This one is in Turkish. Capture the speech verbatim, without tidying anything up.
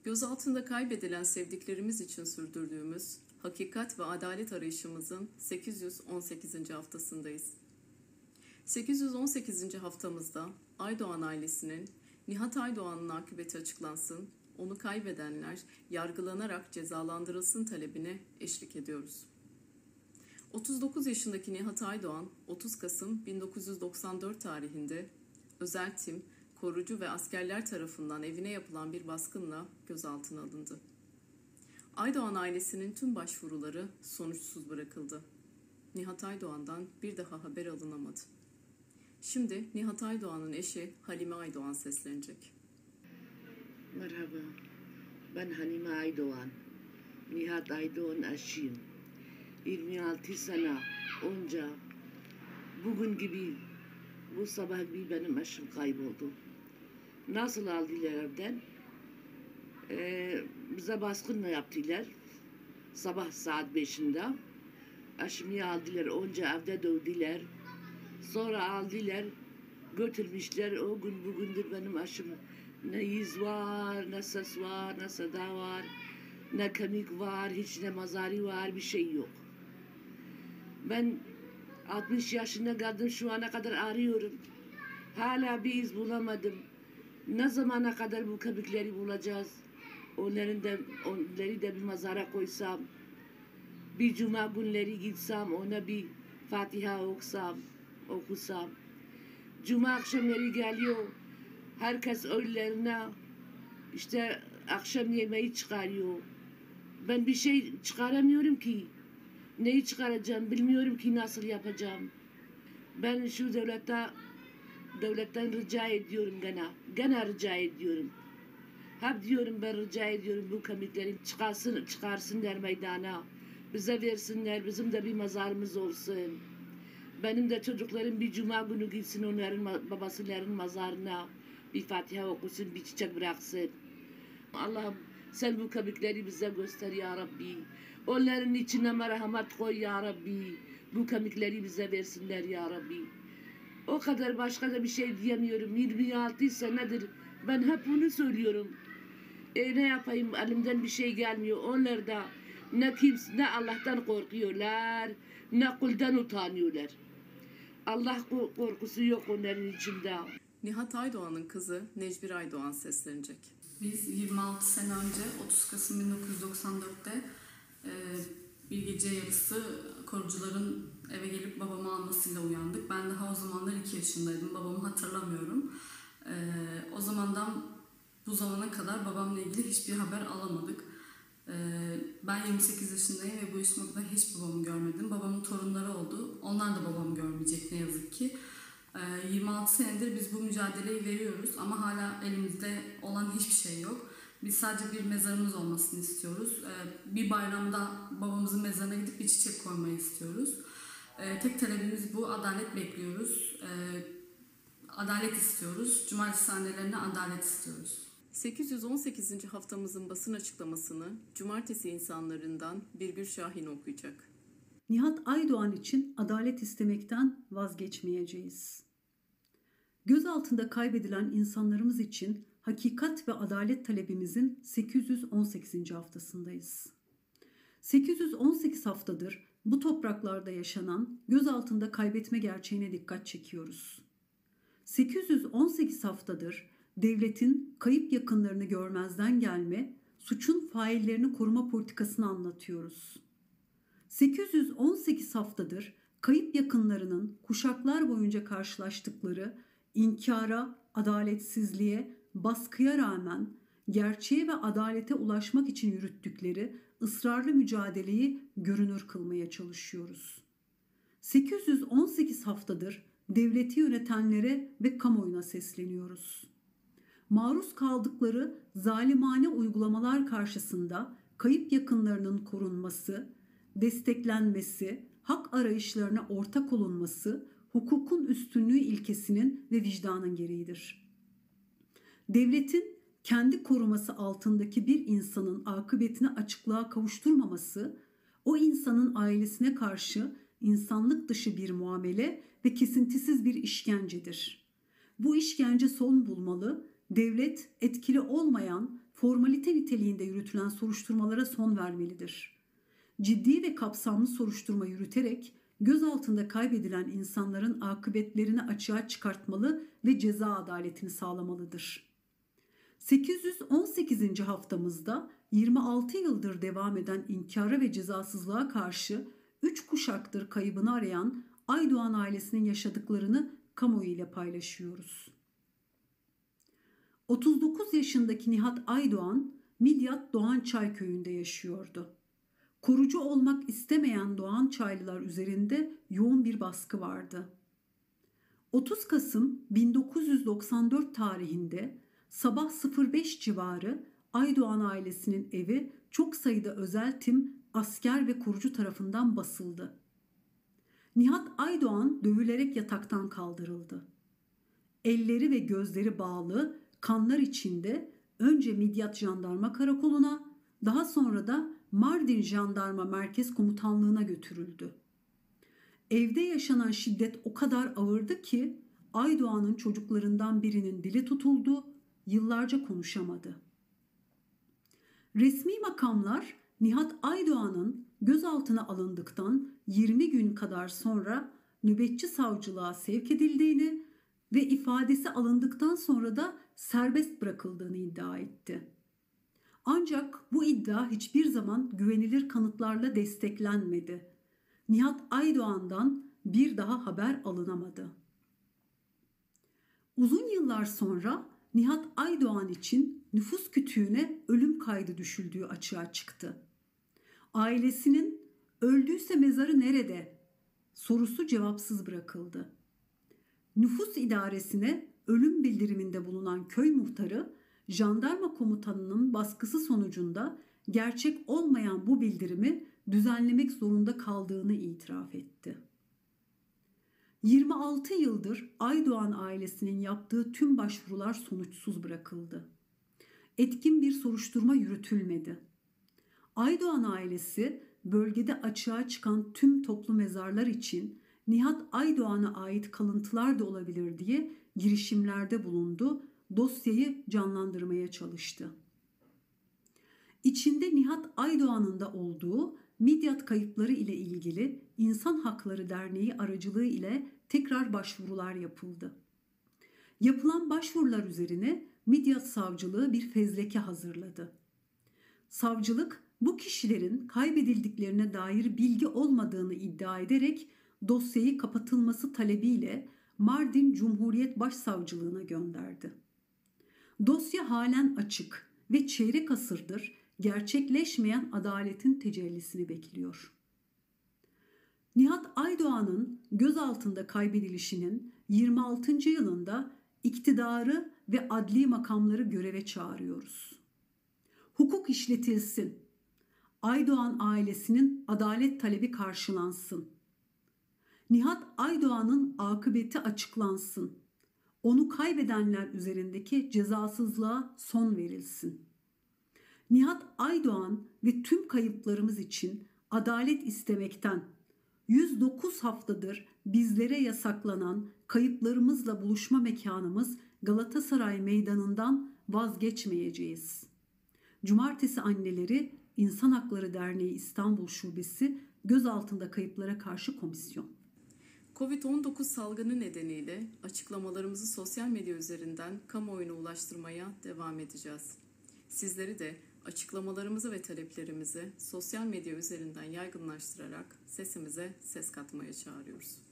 Gözaltında kaybedilen sevdiklerimiz için sürdürdüğümüz hakikat ve adalet arayışımızın sekiz yüz on sekizinci haftasındayız. sekiz yüz on sekizinci haftamızda Aydoğan ailesinin Nihat Aydoğan'ın akıbeti açıklansın, onu kaybedenler yargılanarak cezalandırılsın talebine eşlik ediyoruz. otuz dokuz yaşındaki Nihat Aydoğan, otuz Kasım bin dokuz yüz doksan dört tarihinde özel tim, korucu ve askerler tarafından evine yapılan bir baskınla gözaltına alındı. Aydoğan ailesinin tüm başvuruları sonuçsuz bırakıldı. Nihat Aydoğan'dan bir daha haber alınamadı. Şimdi Nihat Aydoğan'ın eşi Halime Aydoğan seslenecek. Merhaba, ben Halime Aydoğan. Nihat Aydoğan eşiyim. yirmi altı sene önce bugün gibi bu sabah bir benim eşim kayboldu. Nasıl aldılar evden? Ee, bize baskınla yaptılar. Sabah saat beşinde. Eşimi aldılar. Önce evde dövdüler. Sonra aldılar. Götürmüşler. O gün bugündür benim eşim ne yüz var, ne ses var, ne seda var, ne kemik var, hiç ne mazari var, bir şey yok. Ben altmış yaşına geldim, şu ana kadar arıyorum. Hala bir iz bulamadım. Ne zamana kadar bu kemikleri bulacağız? Onların da, onları da bir mazara koysam, bir cuma günleri gitsem, ona bir Fatiha okusam, okusam. Cuma akşamları geliyor, herkes önlerine işte akşam yemeği çıkarıyor. Ben bir şey çıkaramıyorum ki. Neyi çıkaracağım bilmiyorum ki, nasıl yapacağım. Ben şu devlette, devletten rica ediyorum gene. Gene rica ediyorum. Hep diyorum ben rica ediyorum bu kemikleri çıkarsın, çıkarsınlar meydana. Bize versinler, bizim de bir mazarımız olsun. Benim de çocuklarım bir cuma günü gitsin onların babasıların mazarına. Bir Fatiha okusun, bir çiçek bıraksın. Allah'ım sen bu kemikleri bize göster ya Rabbi. Onların içine merhamet koy ya Rabbi. Bu kemikleri bize versinler ya Rabbi. O kadar, başka da bir şey diyemiyorum. yirmi altı senedir ben hep bunu söylüyorum. E ne yapayım, elimden bir şey gelmiyor. Onlar da ne kimse, ne Allah'tan korkuyorlar, ne kuldan utanıyorlar. Allah korkusu yok onların içinde. Nihat Aydoğan'ın kızı Necbir Aydoğan seslenecek. Biz yirmi altı sene önce otuz Kasım bin dokuz yüz doksan dörtte e, bir gece yarısı korucuların eve gelip babamı almasıyla uyandık. Ben daha o zamanlar iki yaşındaydım. Babamı hatırlamıyorum. E, o zamandan bu zamana kadar babamla ilgili hiçbir haber alamadık. E, ben yirmi sekiz yaşındayım ve bu yaşıma kadar hiç babamı görmedim. Babamın torunları oldu. Onlar da babamı görmeyecek ne yazık ki. yirmi altı senedir biz bu mücadeleyi veriyoruz ama hala elimizde olan hiçbir şey yok. Biz sadece bir mezarımız olmasını istiyoruz. Bir bayramda babamızın mezarına gidip bir çiçek koymayı istiyoruz. Tek talebimiz bu, adalet bekliyoruz. Adalet istiyoruz. Cumartesi annelerine adalet istiyoruz. sekiz yüz on sekizinci haftamızın basın açıklamasını Cumartesi insanlarından Birgül Şahin okuyacak. Nihat Aydoğan için adalet istemekten vazgeçmeyeceğiz. Gözaltında kaybedilen insanlarımız için hakikat ve adalet talebimizin sekiz yüz on sekizinci haftasındayız. sekiz yüz on sekiz haftadır bu topraklarda yaşanan gözaltında kaybetme gerçeğine dikkat çekiyoruz. sekiz yüz on sekiz haftadır devletin kayıp yakınlarını görmezden gelme, suçun faillerini koruma politikasını anlatıyoruz. sekiz yüz on sekiz haftadır kayıp yakınlarının kuşaklar boyunca karşılaştıkları inkara, adaletsizliğe, baskıya rağmen gerçeğe ve adalete ulaşmak için yürüttükleri ısrarlı mücadeleyi görünür kılmaya çalışıyoruz. sekiz yüz on sekiz haftadır devleti yönetenlere ve kamuoyuna sesleniyoruz. Maruz kaldıkları zalimane uygulamalar karşısında kayıp yakınlarının korunması, desteklenmesi, hak arayışlarına ortak olunması, hukukun üstünlüğü ilkesinin ve vicdanın gereğidir. Devletin kendi koruması altındaki bir insanın akıbetini açıklığa kavuşturmaması, o insanın ailesine karşı insanlık dışı bir muamele ve kesintisiz bir işkencedir. Bu işkence son bulmalı, devlet etkili olmayan, formalite niteliğinde yürütülen soruşturmalara son vermelidir. Ciddi ve kapsamlı soruşturma yürüterek gözaltında kaybedilen insanların akıbetlerini açığa çıkartmalı ve ceza adaletini sağlamalıdır. sekiz yüz on sekizinci haftamızda yirmi altı yıldır devam eden inkara ve cezasızlığa karşı üç kuşaktır kaybını arayan Aydoğan ailesinin yaşadıklarını kamuoyu ile paylaşıyoruz. otuz dokuz yaşındaki Nihat Aydoğan, Midyat Doğançay köyünde yaşıyordu. Korucu olmak istemeyen Doğançaylılar üzerinde yoğun bir baskı vardı. otuz Kasım bin dokuz yüz doksan dört tarihinde sabah sıfır beş civarı Aydoğan ailesinin evi çok sayıda özel tim, asker ve korucu tarafından basıldı. Nihat Aydoğan dövülerek yataktan kaldırıldı. Elleri ve gözleri bağlı, kanlar içinde önce Midyat Jandarma Karakolu'na, daha sonra da Mardin Jandarma Merkez Komutanlığı'na götürüldü. Evde yaşanan şiddet o kadar ağırdı ki Aydoğan'ın çocuklarından birinin dili tutuldu, yıllarca konuşamadı. Resmi makamlar Nihat Aydoğan'ın gözaltına alındıktan yirmi gün kadar sonra nöbetçi savcılığa sevk edildiğini ve ifadesi alındıktan sonra da serbest bırakıldığını iddia etti. Ancak bu iddia hiçbir zaman güvenilir kanıtlarla desteklenmedi. Nihat Aydoğan'dan bir daha haber alınamadı. Uzun yıllar sonra Nihat Aydoğan için nüfus kütüğüne ölüm kaydı düşüldüğü açığa çıktı. Ailesinin öldüyse mezarı nerede sorusu cevapsız bırakıldı. Nüfus idaresine ölüm bildiriminde bulunan köy muhtarı, jandarma komutanının baskısı sonucunda gerçek olmayan bu bildirimi düzenlemek zorunda kaldığını itiraf etti. yirmi altı yıldır Aydoğan ailesinin yaptığı tüm başvurular sonuçsuz bırakıldı. Etkin bir soruşturma yürütülmedi. Aydoğan ailesi bölgede açığa çıkan tüm toplu mezarlar için Nihat Aydoğan'a ait kalıntılar da olabilir diye girişimlerde bulundu, dosyayı canlandırmaya çalıştı. İçinde Nihat Aydoğan'ın da olduğu Midyat kayıpları ile ilgili İnsan Hakları Derneği aracılığı ile tekrar başvurular yapıldı. Yapılan başvurular üzerine Midyat Savcılığı bir fezleke hazırladı. Savcılık bu kişilerin kaybedildiklerine dair bilgi olmadığını iddia ederek dosyayı kapatılması talebiyle Mardin Cumhuriyet Başsavcılığına gönderdi. Dosya halen açık ve çeyrek asırdır gerçekleşmeyen adaletin tecellisini bekliyor. Nihat Aydoğan'ın gözaltında kaybedilişinin yirmi altıncı yılında iktidarı ve adli makamları göreve çağırıyoruz. Hukuk işletilsin. Aydoğan ailesinin adalet talebi karşılansın. Nihat Aydoğan'ın akıbeti açıklansın. Onu kaybedenler üzerindeki cezasızlığa son verilsin. Nihat Aydoğan ve tüm kayıplarımız için adalet istemekten yüz dokuz haftadır bizlere yasaklanan kayıplarımızla buluşma mekanımız Galatasaray Meydanı'ndan vazgeçmeyeceğiz. Cumartesi Anneleri İnsan Hakları Derneği İstanbul Şubesi Gözaltında Kayıplara Karşı Komisyon. kovid on dokuz salgını nedeniyle açıklamalarımızı sosyal medya üzerinden kamuoyuna ulaştırmaya devam edeceğiz. Sizleri de açıklamalarımızı ve taleplerimizi sosyal medya üzerinden yaygınlaştırarak sesimize ses katmaya çağırıyoruz.